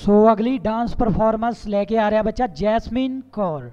सो अगली dance performance लेके आ रहा बच्चा जैस्मीन कौर।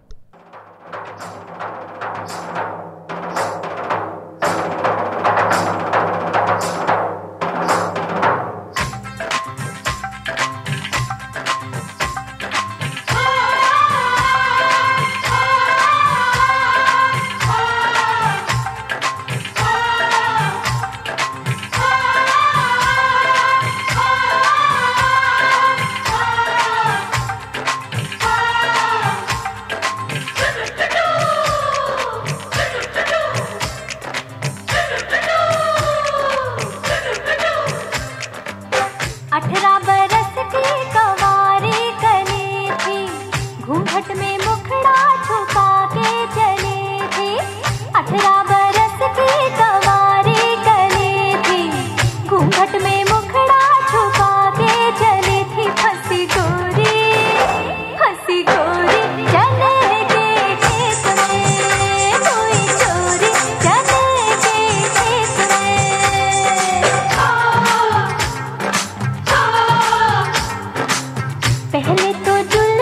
घूंघट में मुखड़ा छुपा के चली थी, 18 बरस की कवारी कली थी। घूंघट में मुखड़ा छुपा के चली थी, हंसी गोरी चले के खेत में, कोई चोरी चले के खेत में। पहले तो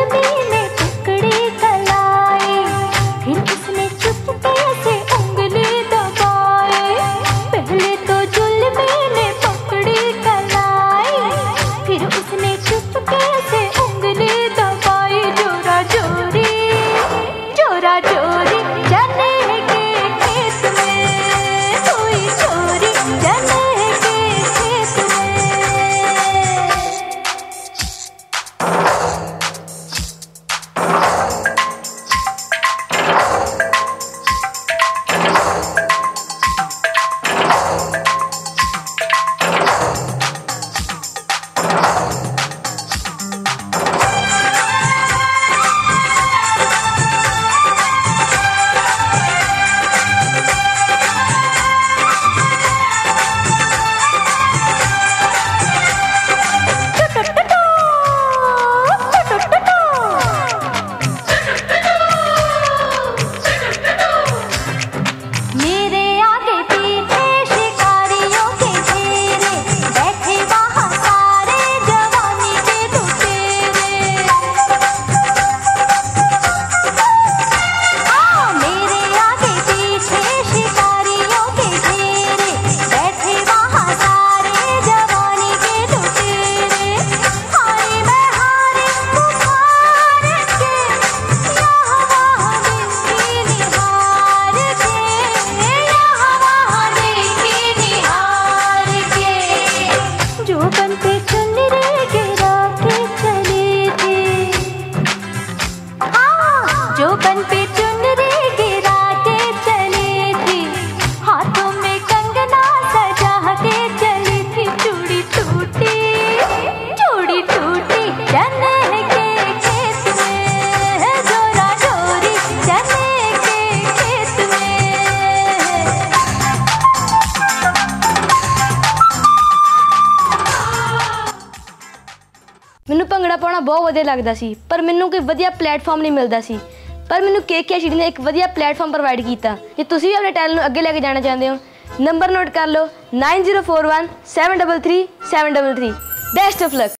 ਮੈਨੂੰ ਭੰਗੜਾ ਪਾਉਣਾ ਬਹੁਤ ਵਧੀਆ ਲੱਗਦਾ ਸੀ, ਪਰ ਮੈਨੂੰ ਕੋਈ ਵਧੀਆ ਪਲੇਟਫਾਰਮ ਨਹੀਂ ਮਿਲਦਾ ਸੀ। ਪਰ ਮੈਨੂੰ KK Chidi ਨੇ ਇੱਕ ਵਧੀਆ ਪਲੇਟਫਾਰਮ ਪ੍ਰੋਵਾਈਡ ਕੀਤਾ। ਜੇ ਤੁਸੀਂ ਵੀ ਆਪਣੇ ਟੈਲੈਂਟ ਨੂੰ ਅੱਗੇ ਲੈ ਕੇ ਜਾਣਾ ਚਾਹੁੰਦੇ ਹੋ, ਨੰਬਰ ਨੋਟ ਕਰ ਲਓ 9041 733 733। Best of luck.